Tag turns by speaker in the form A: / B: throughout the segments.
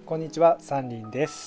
A: こんにちは、サンリンです。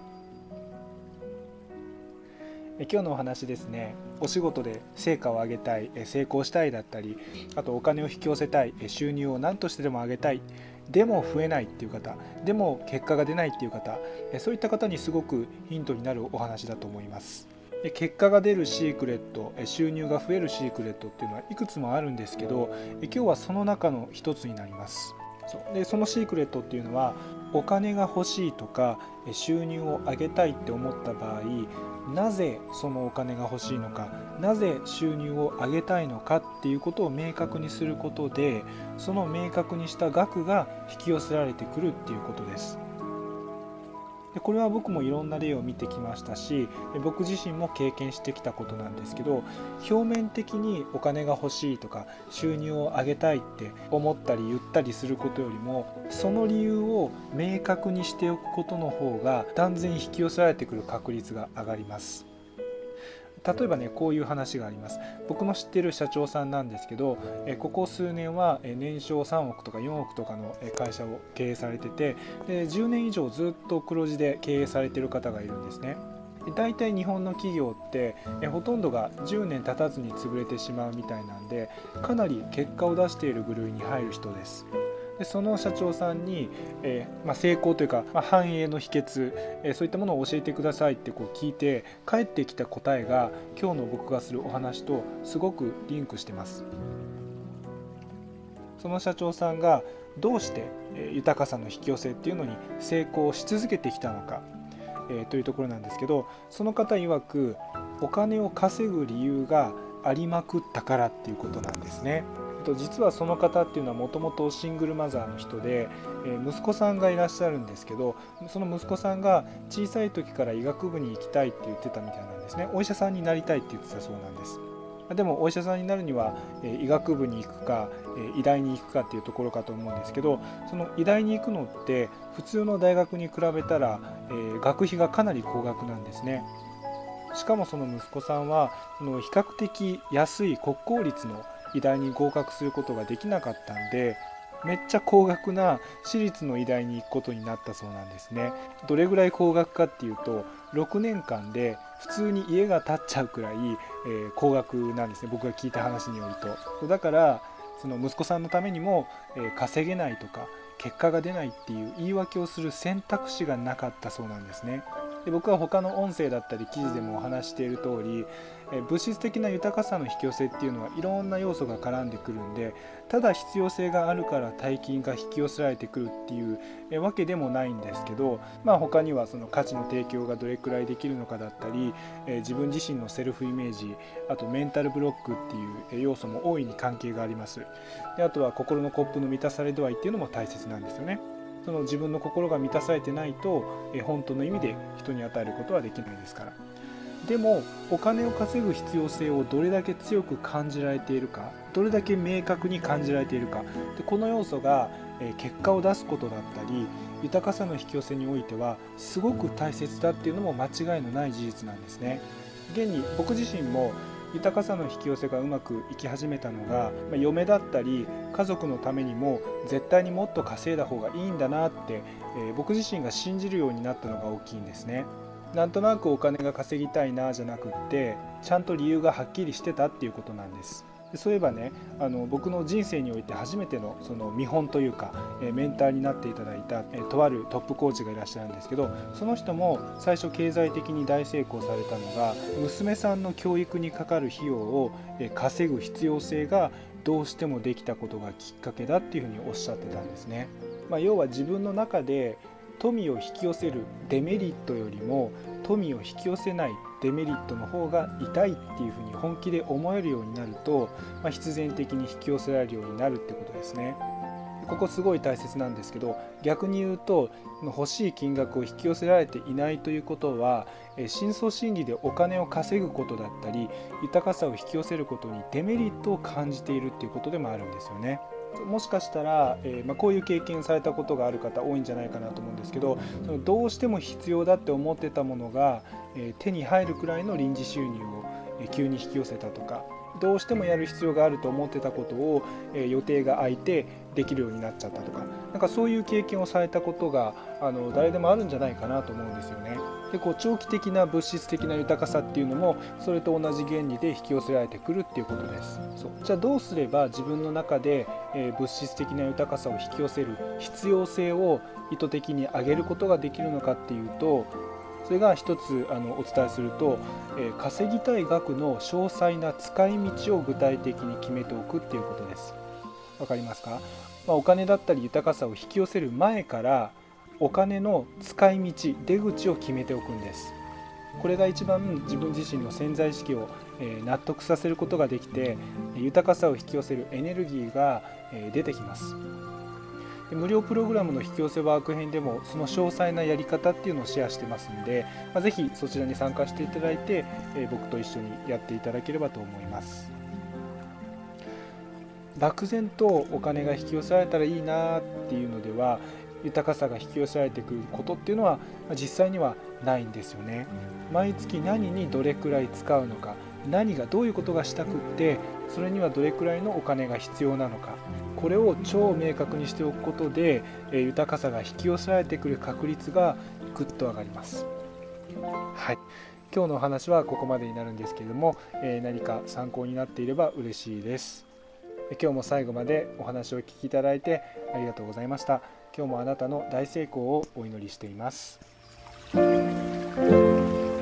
A: 今日のお話ですね、お仕事で成果を上げたい、成功したいだったり、あとお金を引き寄せたい、収入を何としてでも上げたい、でも増えないっていう方、でも結果が出ないっていう方、そういった方にすごくヒントになるお話だと思います。結果が出るシークレット、収入が増えるシークレットっていうのはいくつもあるんですけど、今日はその中の一つになります。そのシークレットっていうのは、お金が欲しいとか収入を上げたいって思った場合、なぜそのお金が欲しいのか、なぜ収入を上げたいのかっていうことを明確にすることで、その明確にした額が引き寄せられてくるっていうことです。でこれは僕もいろんな例を見てきましたし、僕自身も経験してきたことなんですけど、表面的にお金が欲しいとか収入を上げたいって思ったり言ったりすることよりも、その理由を明確にしておくことの方が断然引き寄せられてくる確率が上がります。例えばね、こういう話があります。僕の知っている社長さんなんですけど、ここ数年は年商3億とか4億とかの会社を経営されてて、で10年以上ずっと黒字で経営されている方がいるんですね。大体日本の企業ってほとんどが10年経たずに潰れてしまうみたいなんで、かなり結果を出している部類に入る人です。でその社長さんに、成功というか、繁栄の秘訣、そういったものを教えてくださいってこう聞いて返ってきた答えが、今日の僕がするお話とすごくリンクしてます。その社長さんがどうして豊かさの引き寄せっていうのに成功し続けてきたのか、というところなんですけど、その方曰く、お金を稼ぐ理由がありまくったからっていうことなんですね。実はその方っていうのはもともとシングルマザーの人で、息子さんがいらっしゃるんですけど、その息子さんが小さい時から医学部に行きたいって言ってたみたいなんですね。お医者さんになりたいって言ってたそうなんです。でもお医者さんになるには医学部に行くか医大に行くかっていうところかと思うんですけど、その医大に行くのって普通の大学に比べたら学費がかなり高額なんですね。しかもその息子さんは比較的安い国公立の医大に合格することができなかったんで、めっちゃ高額な私立の医大に行くことになったそうなんですね。どれぐらい高額かっていうと、6年間で普通に家が建っちゃうくらい、高額なんですね、僕が聞いた話によると。だからその息子さんのためにも、稼げないとか結果が出ないっていう言い訳をする選択肢がなかったそうなんですね。で僕は他の音声だったり記事でもお話している通り、物質的な豊かさの引き寄せっていうのはいろんな要素が絡んでくるんで、ただ必要性があるから大金が引き寄せられてくるっていうわけでもないんですけど、他にはその価値の提供がどれくらいできるのかだったり、自分自身のセルフイメージ、あとメンタルブロックっていう要素も大いに関係があります。であとは心のコップの満たされ度合いっていうのも大切なんですよね。その自分の心が満たされてないと本当の意味で人に与えることはできないですから。でもお金を稼ぐ必要性をどれだけ強く感じられているか、どれだけ明確に感じられているかで、この要素が結果を出すことだったり豊かさの引き寄せにおいてはすごく大切だっていうのも間違いのない事実なんですね。現に僕自身も豊かさの引き寄せがうまくいき始めたのが、嫁だったり家族のためにも絶対にもっと稼いだ方がいいんだなって、僕自身が信じるようになったのが大きいんですね。なんとなくお金が稼ぎたいなじゃなくって、ちゃんと理由がはっきりしてたっていうことなんです。そういえばね、僕の人生において初めてのその見本というか、メンターになっていただいた、とあるトップコーチがいらっしゃるんですけど、その人も最初経済的に大成功されたのが、娘さんの教育にかかる費用を稼ぐ必要性がどうしてもできたことがきっかけだっていうふうにおっしゃってたんですね。要は自分の中で富を引き寄せるデメリットよりも富を引き寄せないデメリットの方が痛いっていうふうに本気で思えるようになると、必然的に引き寄せられるようになるってことですね。ここすごい大切なんですけど、逆に言うと欲しい金額を引き寄せられていないということは、深層心理でお金を稼ぐことだったり豊かさを引き寄せることにデメリットを感じているっていうことでもあるんですよね。もしかしたら、こういう経験されたことがある方多いんじゃないかなと思うんですけど、そのどうしても必要だって思ってたものが、手に入るくらいの臨時収入を、急に引き寄せたとか、 どうしてもやる必要があると思ってたことを、予定が空いてできるようになっちゃったとか、なんかそういう経験をされたことが誰でもあるんじゃないかなと思うんですよね。で長期的な物質的な豊かさっていうのもそれと同じ原理で引き寄せられてくるっていうことです。じゃあどうすれば自分の中で、物質的な豊かさを引き寄せる必要性を意図的に上げることができるのかっていうと、それが一つお伝えすると、稼ぎたい額の詳細な使い道を具体的に決めておくっていうことです。わかりますか？お金だったり豊かさを引き寄せる前からお金の使い道、出口を決めておくんです。これが一番自分自身の潜在意識を納得させることができて、豊かさを引き寄せるエネルギーが出てきます。無料プログラムの引き寄せワーク編でもその詳細なやり方っていうのをシェアしてますんで、ぜひそちらに参加していただいて、僕と一緒にやっていただければと思います。漠然とお金が引き寄せられたらいいなっていうのでは、豊かさが引き寄せられてくることっていうのは実際にはないんですよね。毎月何にどれくらい使うのか、何がどういうことがしたくって、それにはどれくらいのお金が必要なのか、これを超明確にしておくことで豊かさが引き寄せられてくる確率がぐっと上がります。はい、今日のお話はここまでになるんですけれども、何か参考になっていれば嬉しいです。今日も最後までお話を聞きいただいてありがとうございました。今日もあなたの大成功をお祈りしています。